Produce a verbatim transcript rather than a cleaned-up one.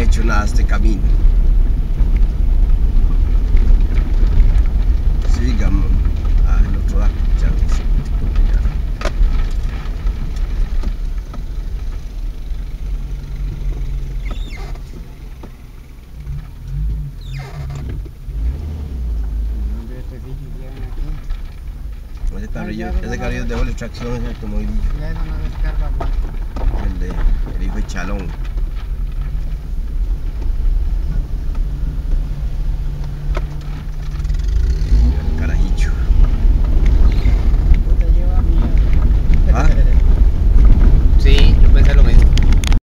hecho nada este camino. Sigamos al otro lado. Ese carrillo, ese carrillo de doble tracción es el automovilillo. Ya eso no descarga mucho. El de el hijo de Chalón.